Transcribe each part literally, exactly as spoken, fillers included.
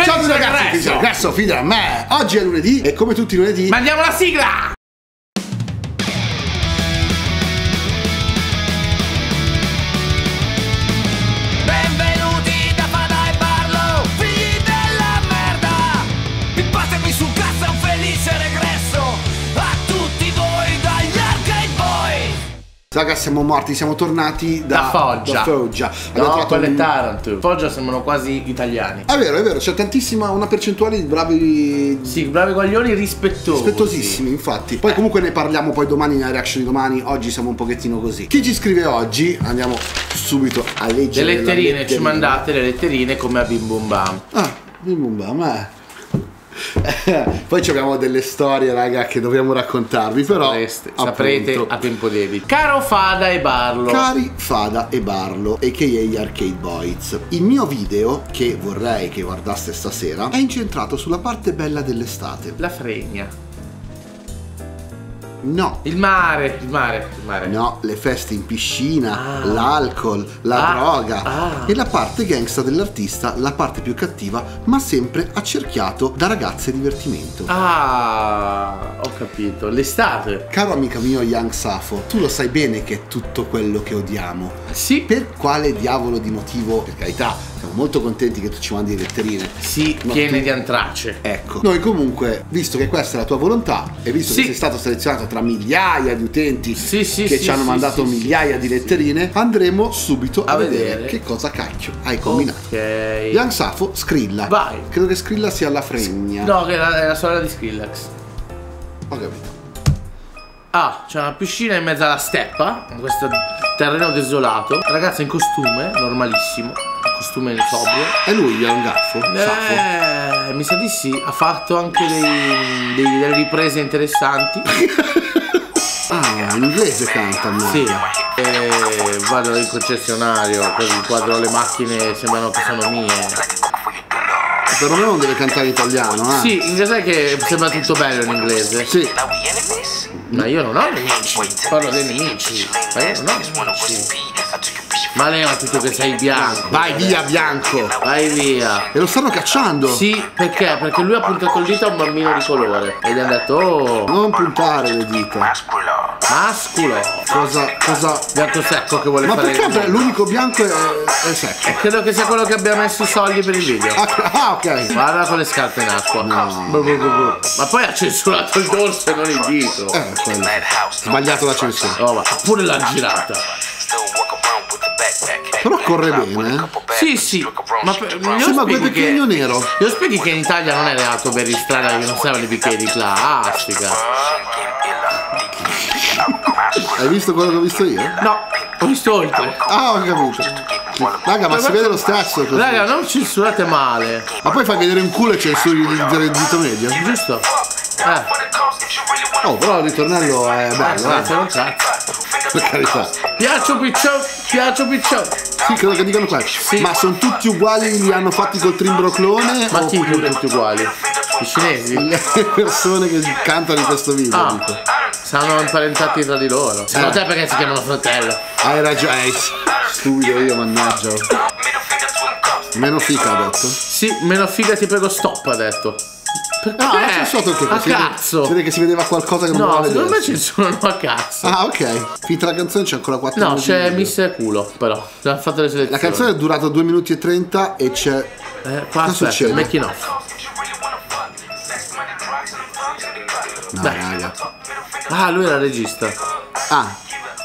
Felice Ciao ragazzi, regresso. regresso, fidati a me. Oggi è lunedì e come tutti i lunedì mandiamo la sigla. Benvenuti da Fada e Barlo, figli della merda. Impatemi sul cazzo, è un felice regresso a tutti voi dagli Arcade Boy. Raga, siamo morti, siamo tornati da, Da Foggia. da Foggia. Abbiamo No, trovato quello è un- Taranto. Foggia sembrano quasi italiani. È vero, è vero, c'è tantissima, una percentuale di bravi, Sì, bravi guaglioni rispettosi. rispettosissimi, infatti. Poi comunque ne parliamo poi domani nella reaction di domani. Oggi siamo un pochettino così. Chi ci scrive oggi? Andiamo subito a leggere Le letterine, la ci letterina. mandate le letterine come a Bim Bum Bam. Ah, bim bum bam, eh. Poi ci abbiamo delle storie, raga, che dobbiamo raccontarvi, però Sapreste, appunto, saprete a tempo debito. Caro Fada e Barlo, cari Fada e Barlo, a k a gli Arcade Boys, il mio video che vorrei che guardaste stasera è incentrato sulla parte bella dell'estate. la fregna. No, Il mare, il mare, il mare. no, le feste in piscina, Ah. l'alcol, la Ah. droga Ah. e la parte gangsta dell'artista, la parte più cattiva, ma sempre accerchiato da ragazze e divertimento. Ah, ho capito. L'estate. Caro amico mio Young Safo, tu lo sai bene che è tutto quello che odiamo. Sì, Per quale diavolo di motivo? Per carità, siamo molto contenti che tu ci mandi le letterine. sì, No, piene tu- di antrace. Ecco, noi comunque, visto che questa è la tua volontà e visto Sì. che sei stato selezionato tra migliaia di utenti Sì, sì, che sì, ci hanno sì, mandato sì, migliaia sì, di sì, letterine, andremo subito a, A vedere. vedere. che cosa cacchio hai combinato. Ok. Young Safo, Skrilla. Vai. Credo che Skrilla sia la fregna. No, che è la, è la sorella di Skrillex. Ho capito. Ah, c'è una piscina in mezzo alla steppa, in questo terreno desolato. Ragazza in costume, normalissimo. Costume sobrio. È lui Young Gaffo? Safo? Eh, mi sa di sì, ha fatto anche dei, dei- delle riprese interessanti. Ah, in inglese canta, merda. Sì, e vado in concessionario, così inquadro le macchine, sembrano che sono mie. Perlomeno non deve cantare in italiano, eh? Sì, in inglese che sembra tutto bello in inglese. Sì. Ma io non ho nemici, parlo dei nemici. Ma io non ho nemici. Ma levati tu che sei bianco. Vai via, bianco. Vai via. E lo stanno cacciando. Sì, perché? Perché lui ha puntato il dito a un bambino di colore. E gli hanno detto, oh, Non puntare le dita. masculo. Cosa, cosa... Bianco secco che vuole Ma fare. perché l'unico bianco è, è secco? Credo che sia quello che abbia messo i soldi per il video. Ah, ok. Guarda con le scarpe in acqua. No. Bu, bu, bu, bu. Ma poi ha censurato il dorso e non il dito. Eh, quello. Sbagliato la censura. Oh, ma pure l'ha girata. Però corre bene, eh? Sì, sì. Ma per, glielo Sembra quel spieghi che, pechino nero. glielo spieghi che in Italia non è reato per in strada che non servono i bicchieri di plastica. Hai visto quello che ho visto io? No, ho visto oltre. Ah, ho capito. Raga, ma si vede lo stesso così. Raga, non censurate male. Ma poi fai vedere un culo e censuri il dito medio? Giusto? Eh, Oh, però il ritornello è bello, eh, eh? c'è un cazzo. Per carità. Piaccio picciò, piaccio picciò. Sì, credo che dicano questo. Ma sono tutti uguali, li hanno fatti col trimbro-clone? Ma chi oppure sono tutti uguali? I cinesi? le persone che cantano in questo video, Ah, dico. saranno imparentati tra di loro. Secondo te perché si chiamano fratello? Hai ragione, eh, stupido io, mannaggia. Meno fica, ha detto. Sì, meno figa ti prego stop, ha detto. Perché? Ah, ha censurato che a si vede- cazzo. si vede che si vedeva qualcosa che non No, doveva secondo me vedersi. censurano a cazzo. Ah, ok. Finita la canzone c'è ancora quattro No, minuti. c'è di video. Miss Culo, però. Già fatto le selezioni. La canzone è durata due minuti e trenta e c'è... Eh, qua Cosa aspetta, succede? making off. No, Dai. raga. Ah, lui era il regista. Ah,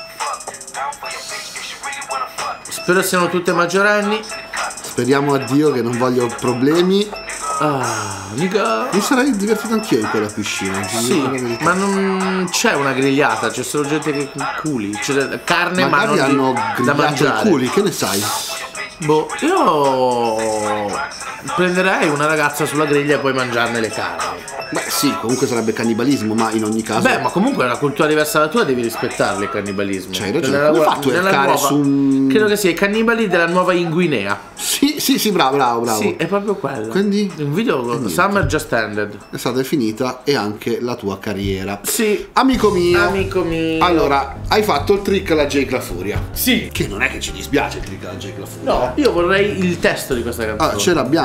Spero siano tutte maggiorenni. speriamo a Dio che non voglio problemi. Ah, mica. Mi sarei divertito anch'io in quella piscina. ti dico la Sì, verità. ma non c'è una grigliata, c'è solo gente che culi. C'è carne, ma Magari non di- hanno da grigliato i mangiare. culi, che ne sai? Boh, io prenderei una ragazza sulla griglia e poi mangiarne le carni. Beh sì, comunque sarebbe cannibalismo, ma in ogni caso... Beh, ma comunque è una cultura diversa dalla tua, devi rispettarle il cannibalismo. C'hai ragione. Nella Come gua- hai fatto a nella ercare nuova- su un- Credo che sia i cannibali della nuova Guinea. Sì, sì, sì, bravo, bravo, bravo. Sì, è proprio quello. Quindi? Un video niente. Summer Just Ended. È stata finita e anche la tua carriera. Sì. Amico mio. Amico mio. Allora, hai fatto il trick alla Jake La Furia. Sì. Che non è che ci dispiace il trick alla Jake La Furia. No, io vorrei il testo di questa canzone. Ah, ce l'abbiamo.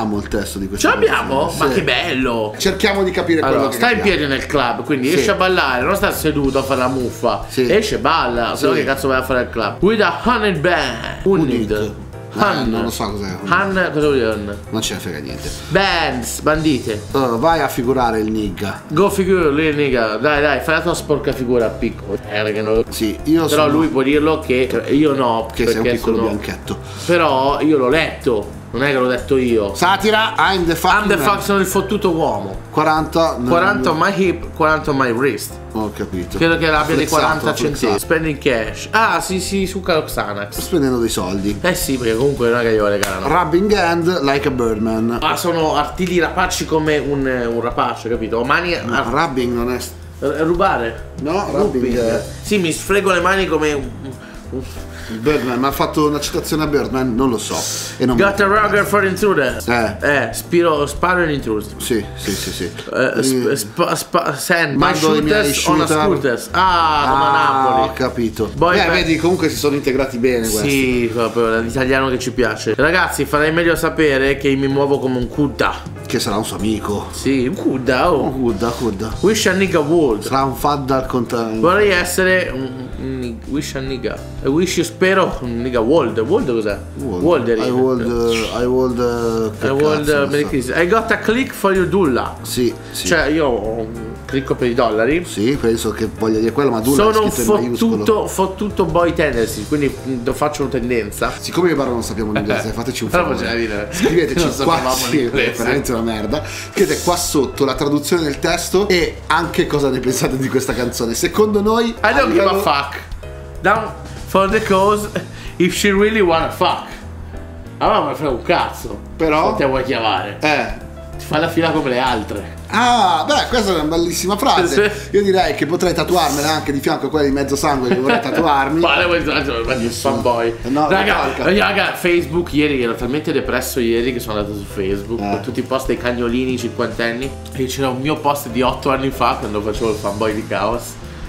abbiamo il testo di questa Ce l'abbiamo? canzone, Ma sì. che bello! Cerchiamo di capire quello Allora, che sta in capiamo. piedi nel club, quindi Sì. esce a ballare, non sta seduto a fare la muffa. Sì. Esce e balla, se no Sì. che cazzo vai a fare al club? With a honey band. Unid. Unid. Han. Eh, non lo so cos'è. Han, cosa vuol dire Han? Non ce ne frega niente. Bands, bandite. Oh, vai a figurare il nigga. Go figure, lì, nigga. Dai, dai, fai la tua sporca figura a piccolo. Eh, perché non- Sì, io Però sono lui può dirlo che io no. che sei un perché piccolo sono- bianchetto. Però io l'ho letto, non è che l'ho detto io. Satira, I'm the fucking I'm the man. fuck, sono il fottuto uomo. quaranta non- quaranta on my hip, quaranta on my wrist. Ho capito. Credo che l'abbia di Flexato, quaranta ha flexato. centesimi. Spending cash. Ah, sì, sì, su Xanax. Spendendo dei soldi. Eh sì, perché comunque non è che io regalano. Rubbing hand like a birdman. Ah, sono artigli rapaci come un, un rapace, capito? Ho mani a Rubbing non è. a rubare. No, Rubbing. rubbing è- Sì, mi sfrego le mani come un. un- Birdman, ma ha fatto una citazione a Birdman? Non lo so. E non Got a mi- rugger for intruder. Eh. Eh, spiro, sparo in intruder. Sì, sì, sì, sì. Eh, sp- sp- sp- send my Mando i miei shooters on a shooter. scooters. Ah, come a Ah, Napoli. ho capito. Boy Beh, band. vedi, comunque si sono integrati bene questi. Sì, proprio l'italiano che ci piace. Ragazzi, farei meglio a sapere che mi muovo come un Kudda. Che sarà un suo amico. Sì, un Kudda, Oh, oh. Kudda, Kudda. Wish a nigga would. Sarà un fadda al contrario. Vorrei essere un, un wish a nigga. E wish io spero un nigga wold. Wold cos'è? Wold. I would, uh, I would, uh, che I would cazzo, uh, non Merry so. Christmas. I got a click for your dulla. Sì, sì. Cioè io ho un clicco per i dollari. Sì, penso che voglia dire quello, ma tu l'hai Sono un scritto in maiuscolo. fottuto, fottuto boy tendency, quindi mm, faccio una tendenza. Siccome io parlo non sappiamo l'inglese, fateci un Però favore. faceva ridere. Scriveteci Non qua, sapevamo sì, è l'inglese. veramente una merda. Scrivete qua sotto la traduzione del testo e anche cosa ne pensate di questa canzone. Secondo noi I don't give a livello- fuck. Down for the cause if she really wanna fuck. Allora me frega un cazzo. Però- Non te vuoi chiamare. Eh. Ti fa la fila come le altre. Ah, beh, questa è una bellissima frase. Sì. Io direi che potrei tatuarmela anche di fianco a quella di mezzo sangue che vorrei tatuarmi. Quale vuoi il fanboy? No, raga, calca. raga, Facebook ieri ero talmente depresso ieri che sono andato su Facebook Eh. con tutti i post dei cagnolini cinquantenni e c'era un mio post di otto anni fa quando facevo il fanboy di Chaos.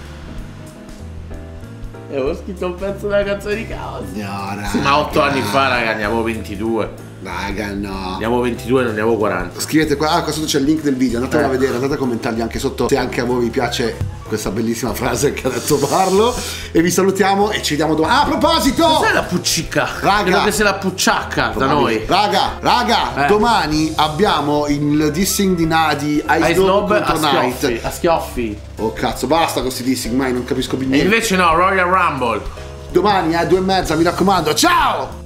E avevo scritto un pezzo della canzone di Chaos. No, raga. Sì, ma otto anni fa, raga, ne avevo ventidue. Raga, no. Ne avevo ventidue, non ne avevo quaranta. Scrivete qua, ah, qua sotto c'è il link del video, andatelo Eh. a vedere, andate a commentargli anche sotto se anche a voi vi piace questa bellissima frase che ha detto Barlo. E vi salutiamo e ci vediamo domani. Ah, a proposito! Cos'è la puccicca? Raga. Credo che sia la pucciacca da noi. Raga, raga, Eh. domani abbiamo il dissing di Nadi Ai Ice snob Dog a contro schioffi, Night. a schioffi. Oh cazzo, basta con questi dissing, mai non capisco più E niente. invece no, Royal Rumble. Domani alle due e mezza, mi raccomando, ciao!